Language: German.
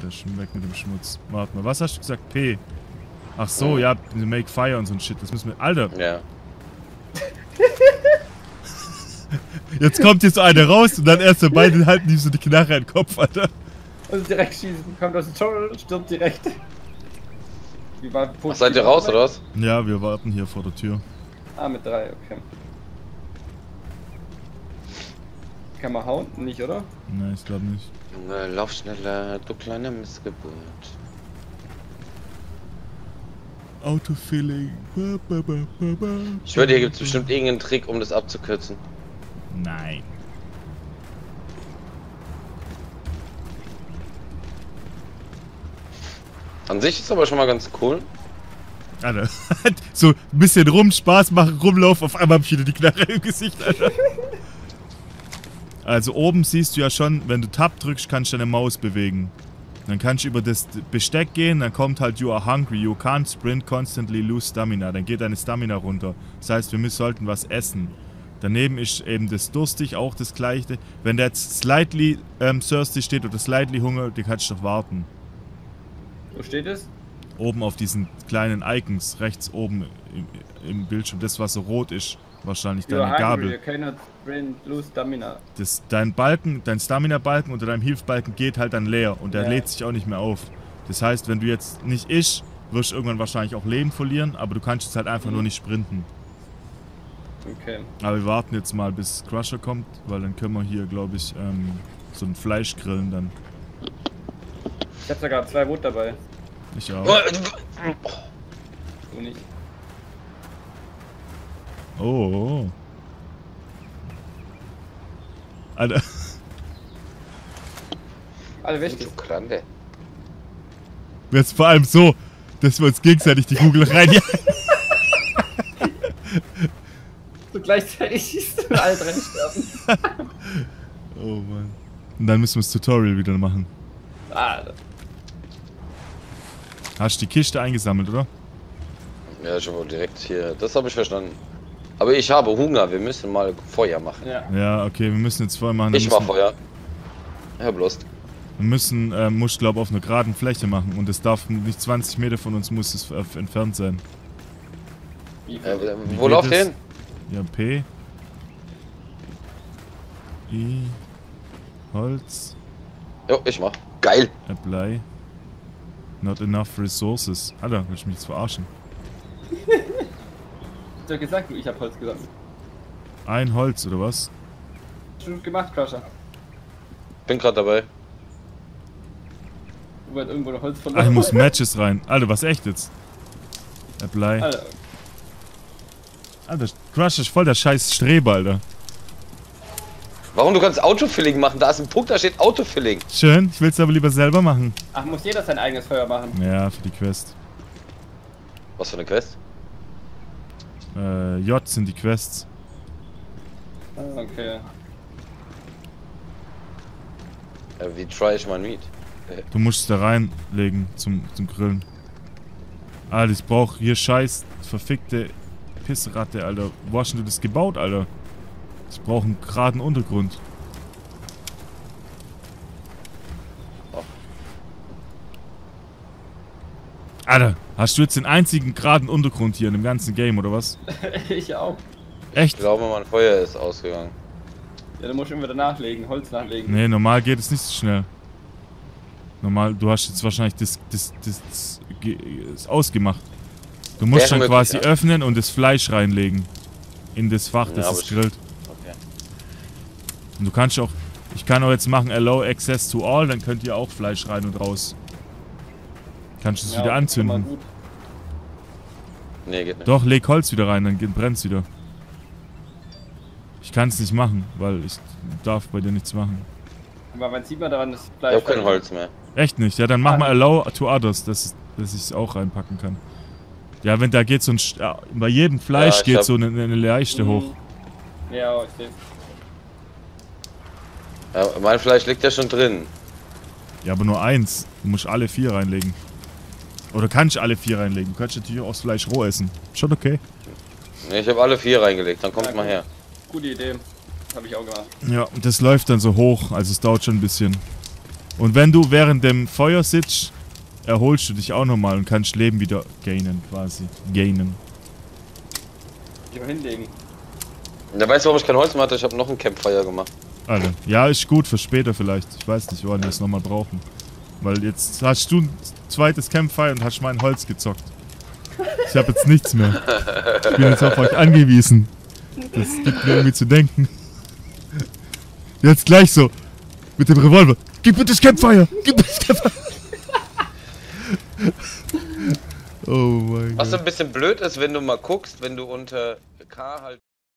Alter. Schon weg mit dem Schmutz. Warte mal, was hast du gesagt? P. Ach so, ja, Make Fire und so ein Shit. Das müssen wir... Alter! Ja. Jetzt kommt hier so eine raus und dann erst so beide halten ihm so die Knarre in den Kopf, Alter. Also direkt schießen. Kommt aus dem Tunnel, stirbt direkt. Ach, seid ihr raus, oder was? Ja, wir warten hier vor der Tür. Ah, mit 3, okay. Kann man hauen? Nicht, oder? Nein, ich glaube nicht. Junge, lauf schneller, du kleine Missgeburt. Autofilling. Ich schwöre, hier gibt es bestimmt irgendeinen Trick, um das abzukürzen. Nein. An sich ist aber schon mal ganz cool. Alter, so ein bisschen Spaß machen, rumlaufen, auf einmal hab ich wieder die Knarre im Gesicht, Alter. Also oben siehst du ja schon, wenn du Tab drückst, kannst du deine Maus bewegen. Dann kannst du über das Besteck gehen, dann kommt halt You are hungry, you can't sprint, constantly lose stamina. Dann geht deine Stamina runter. Das heißt, wir sollten was essen. Daneben ist eben das durstig, auch das gleiche. Wenn der jetzt slightly thirsty steht oder slightly Hunger, den kannst du doch warten. Wo steht es? Oben auf diesen kleinen Icons, rechts oben im Bildschirm. Das, was so rot ist, wahrscheinlich deine Gabel. You cannot sprint, lose stamina. Dein Stamina-Balken unter deinem Hilfbalken geht halt dann leer und der lädt sich auch nicht mehr auf. Das heißt, wenn du jetzt nicht isch, wirst du irgendwann wahrscheinlich auch Leben verlieren, aber du kannst jetzt halt einfach nur nicht sprinten. Okay. Aber wir warten jetzt mal, bis Crusher kommt, weil dann können wir hier, glaube ich, so ein Fleisch grillen dann. Ich hab da gerade 2 Wood dabei. Ich auch. Du nicht. Oh. Alter. Alle wichtig. Jetzt vor allem so, dass wir uns gegenseitig die Kugel reinjagen. So gleichzeitig schießt und alle 3 sterben. Oh Mann. Und dann müssen wir das Tutorial wieder machen. Alter. Hast du die Kiste eingesammelt, oder? Ja, schon direkt hier. Das habe ich verstanden. Aber ich habe Hunger, wir müssen mal Feuer machen. Ja, okay, wir müssen jetzt Feuer machen. Ich mach Feuer. Ja, bloß. Wir müssen, muss glaube auf einer geraden Fläche machen und es darf nicht 20 Meter von uns muss es entfernt sein. Wo lauft ihr hin? Ja, P. I. Holz. Jo, ich mach. Geil. Apply. Not enough resources. Alter, willst du mich jetzt verarschen? Ich hab doch gesagt, ich hab Holz gesammelt. Ein Holz, oder was? Schon gemacht, Crusher. Bin gerade dabei. Du hast irgendwo noch Holz verloren. Ah, ich muss Matches rein. Alter, was echt jetzt? Apply. Alter, Crusher ist voll der scheiß Streber, Alter. Warum? Du kannst Autofilling machen. Da ist ein Punkt, da steht Autofilling. Schön, ich will es aber lieber selber machen. Ach, muss jeder sein eigenes Feuer machen? Ja, für die Quest. Was für eine Quest? J sind die Quests. Okay. Wie try ich mein Meat? Du musst es da reinlegen zum Grillen. Alter, ich brauch hier scheiß verfickte Pissratte, Alter. Wo hast denn du das gebaut, Alter? Ich brauche einen geraden Untergrund. Oh. Alter, hast du jetzt den einzigen geraden Untergrund hier in dem ganzen Game, oder was? Ich auch. Echt? Ich glaube, mein Feuer ist ausgegangen. Ja, dann musst du immer wieder nachlegen, Holz nachlegen. Nee, normal geht es nicht so schnell. Normal, du hast jetzt wahrscheinlich das ausgemacht. Du musst dann quasi öffnen und das Fleisch reinlegen. In das Fach, das es grillt. Okay. Und du kannst auch, ich kann auch jetzt machen Allow Access to All, dann könnt ihr auch Fleisch rein und raus. Kannst du es wieder anzünden. Nee, geht nicht. Doch, leg Holz wieder rein, dann brennt's wieder. Ich kann es nicht machen, weil ich darf bei dir nichts machen. Aber wann sieht man daran das Fleisch? Ich hab kein Holz mehr. Echt nicht? Ja, dann mach mal Allow to Others, dass ich es auch reinpacken kann. Ja, wenn da geht so ein... bei jedem Fleisch geht so eine Leiste hoch. Ja, ich seh's. Ja, mein Fleisch liegt ja schon drin. Ja, aber nur eins. Du musst alle 4 reinlegen. Oder kannst du alle 4 reinlegen. Du kannst natürlich auch das Fleisch roh essen. Schon okay. Nee, ich habe alle 4 reingelegt, dann kommt mal her. Gute Idee. Habe ich auch gemacht. Ja, und das läuft dann so hoch, also es dauert schon ein bisschen. Und wenn du während dem Feuer sitzt, erholst du dich auch nochmal und kannst Leben wieder gainen, quasi. Gainen. Hier hinlegen. Da weißt du, warum ich kein Holz mehr hatte? Ich habe noch ein Campfire gemacht. Alter. Ja, ist gut für später vielleicht. Ich weiß nicht, wann wir es nochmal brauchen. Weil jetzt hast du ein zweites Campfire und hast mein Holz gezockt. Ich habe jetzt nichts mehr. Ich bin jetzt auf euch angewiesen. Das gibt mir irgendwie zu denken. Jetzt gleich so. Mit dem Revolver. Gib mir das Campfire! Gib mir das Campfire! Oh mein Gott. Was ein bisschen blöd ist, wenn du mal guckst, wenn du unter K halt